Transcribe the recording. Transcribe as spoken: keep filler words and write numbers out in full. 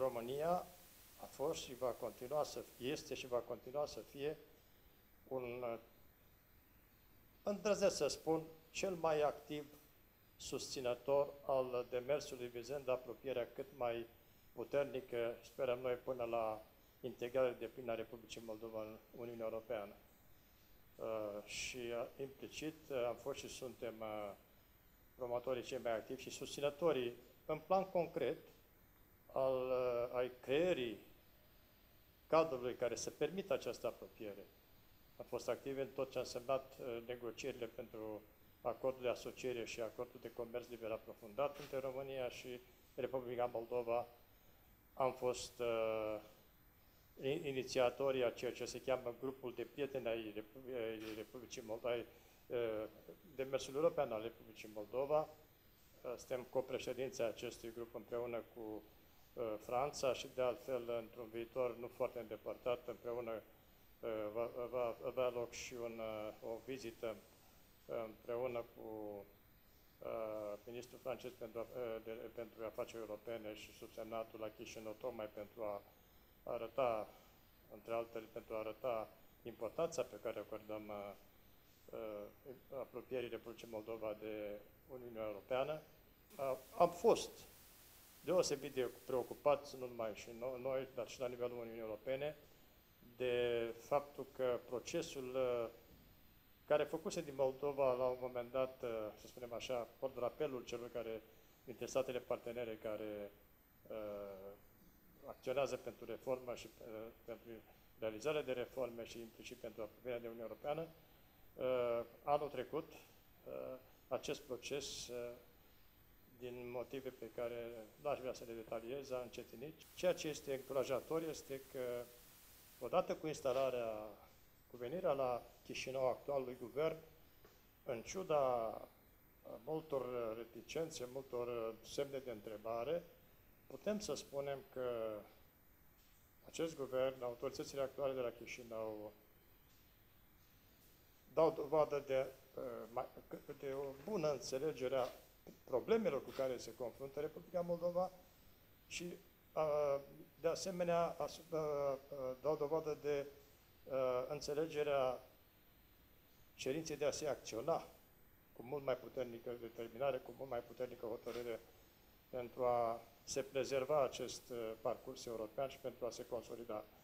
România a fost și va continua să fie, este și va continua să fie un, îndrăznesc să spun, cel mai activ susținător al demersului vizând apropierea cât mai puternică, sperăm noi, până la integrarea deplină a Republicii Moldova în Uniunea Europeană. Uh, și uh, implicit uh, am fost și suntem uh, promotorii cei mai activi și susținătorii în plan concret al uh, ai creării cadrului care să permită această apropiere. Am fost activi în tot ce a însemnat uh, negocierile pentru acordul de asociere și acordul de comerț liber aprofundat între România și Republica Moldova. Am fost uh, inițiatorii a ceea ce se cheamă grupul de prieteni ai Republicii Moldova, ai demersul european al Republicii Moldova. Suntem copreședinții acestui grup împreună cu Franța și de altfel într-un viitor nu foarte îndepărtat împreună va, va avea loc și un, o vizită împreună cu uh, ministrul francez pentru, uh, de, pentru afaceri europene și subsemnatul la Chișinău, tocmai pentru a arăta, între altele, pentru a arăta importanța pe care o acordăm uh, uh, apropierii Republicii Moldova de Uniunea Europeană. Uh, am fost deosebit de preocupați, nu numai și noi, dar și la nivelul Uniunii Europene, de faptul că procesul uh, care făcuse din Moldova la un moment dat, să spunem așa, contrapelul celor care, dintre statele partenere care uh, acționează pentru reformă și uh, pentru realizarea de reforme și implicit pentru apropierea de Uniunea Europeană, uh, anul trecut, uh, acest proces, uh, din motive pe care nu aș vrea să le detaliez, a încetinit. Ceea ce este încurajator este că, odată cu instalarea cu venirea la Chișinău actualului guvern, în ciuda multor reticențe, multor semne de întrebare, putem să spunem că acest guvern, autoritățile actuale de la Chișinău, dau dovadă de, de o bună înțelegere a problemelor cu care se confruntă Republica Moldova și, de asemenea, dau dovadă de Uh, înțelegerea cerinței de a se acționa cu mult mai puternică determinare, cu mult mai puternică hotărâre pentru a se prezerva acest uh, parcurs european și pentru a se consolida